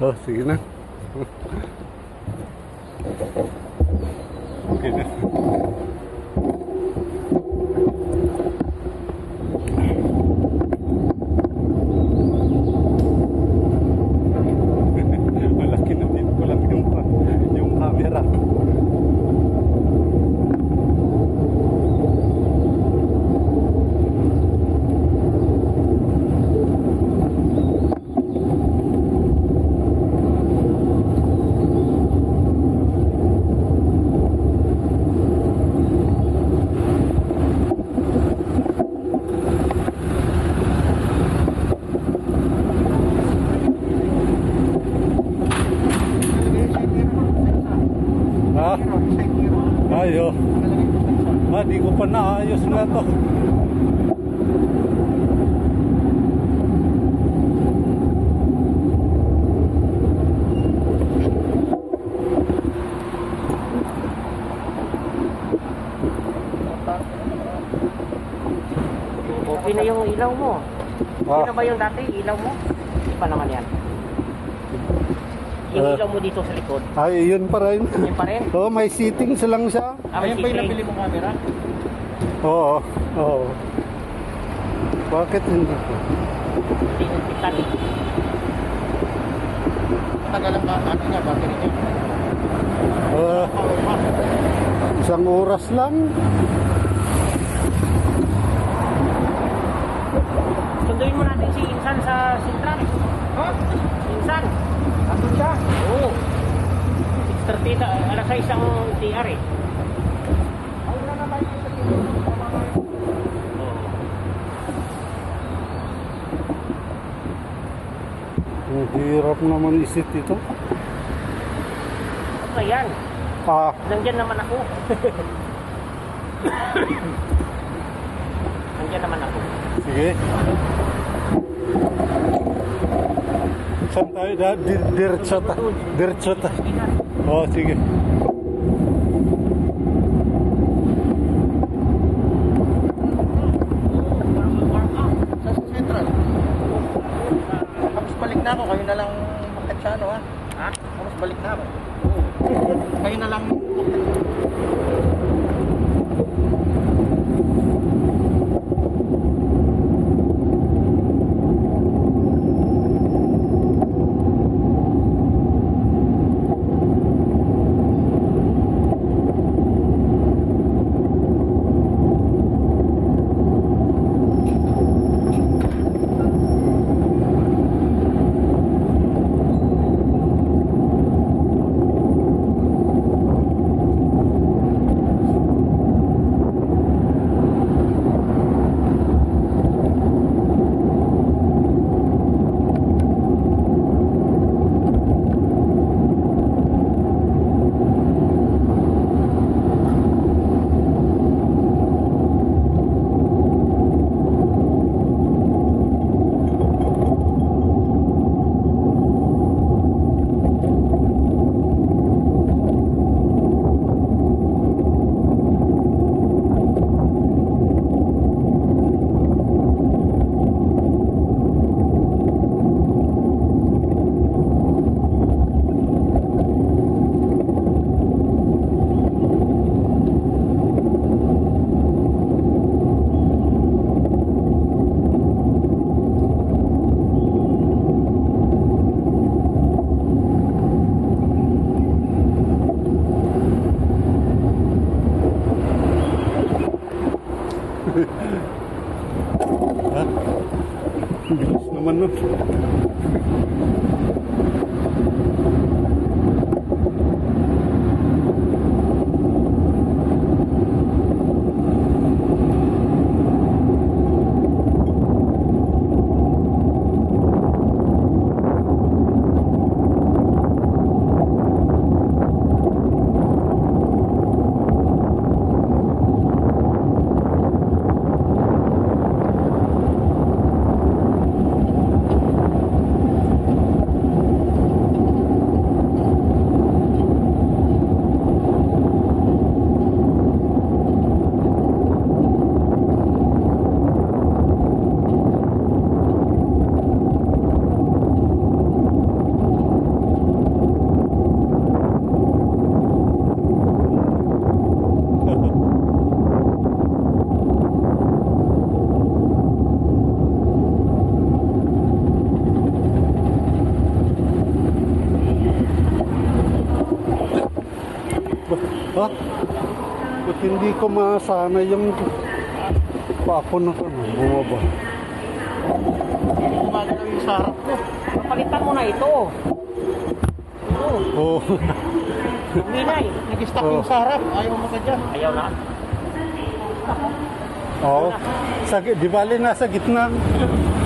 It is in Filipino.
Oh, sige na. Okay na. Malaki na din ko lang yung camera. Ayo. Di ko pa naayos nga to. Okay na yung ilaw mo. Okay na ba yung dati ilaw mo? Hindi pa naman yan. Yung ilaw mo dito sa likod. Ay, yun pa rin. Yun pa rin? Oo, may settings lang siya. Ayun pa yung nabili mong camera? Oo, oo. Bakit hindi ko? Hindi nagpitan. Matagal ang ano niya, battery niya. Isang oras lang. Sunduin mo natin si Insan sa Sintran. Ha? Insan. Ano siya? Oo. 6:30 na, alas 6 ang TR eh. Ay, wala na tayo sa dito. Ang hirap naman isip ito. Okay yan. Nandyan naman ako. Nandyan naman ako. Sige. Saan tayo? Diretso ta. Diretso ta. Oo, sige. Sa Central. Tapos balik na ako, kayo na lang bakit siya ano ha? Ha? Tapos balik na ako. Kayo na lang. Ha? Bilis naman nun. ba? Ba't hindi ko masana yung papo na ko na bumaba? Hindi gumagalaw yung sa harap ko. Papalitan mo na ito. Ito. Oo. Minay. Nag-stop Oh. yung sa harap. Ayaw mo ka dyan. Ayaw na. Oo. Di bali nasa gitna.